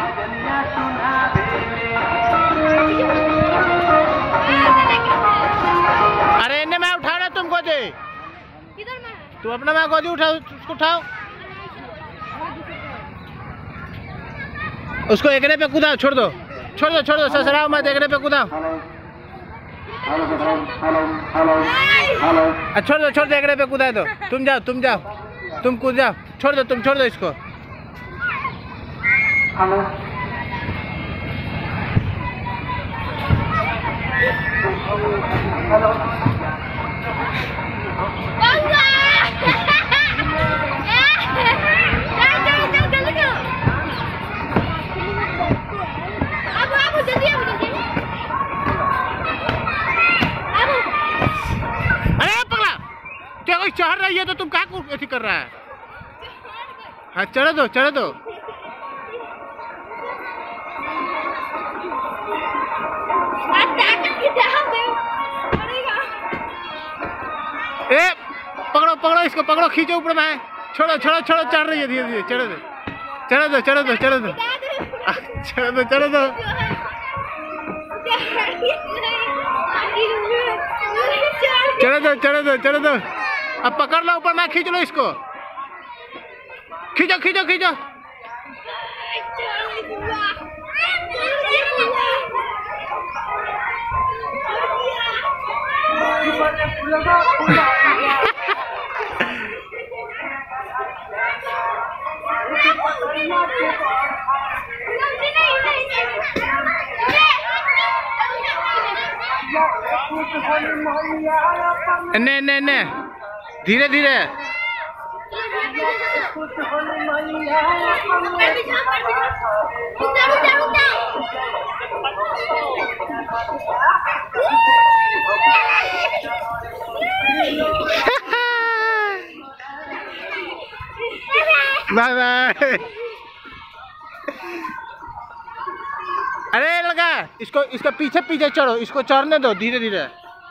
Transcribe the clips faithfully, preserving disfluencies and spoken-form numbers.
अरे इन्हें मैं उठा रहा तुमको दे। किधर में? तू अपना मैं गोदी उठाओ, उसको उठाओ, उसको एकड़े पे कूदाओ, छोड़ दो छोड़ दो छोड़ दो ससुराल मत, एकड़े पे कूदाओ, छोड़ दो छोड़ दो एकड़े पे कूदा दो। तुम जाओ तुम जाओ तुम कूद जाओ, छोड़ दो तुम छोड़ दो इसको। चढ़ रही है तो तुम क्या ऐसी कर रहा है? हाँ चढ़ दो चढ़ दो। ए पकड़ो पकड़ो इसको, पकड़ो खींचो ऊपर में, छोड़ो छोड़ो छोड़ो, चढ़ रही है धीरे धीरे, चढ़ दो चढ़ दो चढ़ दो चढ़ दो चढ़ दो चढ़ दो। चढ़ दो चढ़ दो चढ़ दो, अब पकड़ लो ऊपर में, खींच लो इसको, खींचो खींचो खींचो। ने ने ने धीरे धीरे। Bye bye. अरे लगा इसको, इसका पीछे पीछे चढ़ो, इसको चढ़ने दो धीरे धीरे।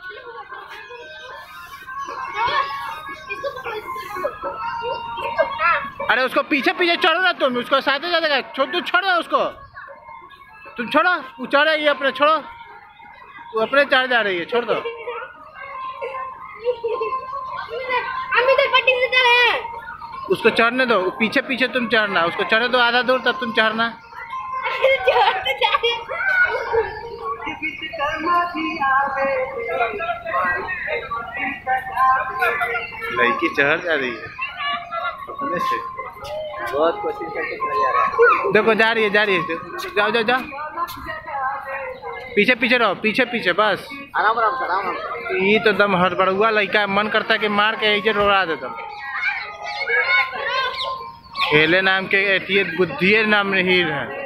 अरे उसको पीछे पीछे चढ़ो ना तुम, उसको साथ ही जाएगा, छोड़ तू छोड़ो उसको, तुम छोड़ो, वो चढ़ रही है अपने, छोड़ो वो अपने चढ़ जा रही है, छोड़ दो। उसको चढ़ने दो, पीछे पीछे तुम चढ़ना, उसको चढ़ने दो आधा दूर तब तुम चढ़ना। लड़की चढ़ जा रही है अपने से, बहुत कोशिश करके जा रहा है, देखो जा रही है जा रही है, जाओ जाओ जाओ, पीछे पीछे रहो, पीछे पीछे बस, आराम आराम से आराम आराम। ये तो दम हड़बड़ुआ लड़का, मन करता है कि मार के ऐसे रोड़ा देता। खेले नाम के बुद्धि नाम नहीं है।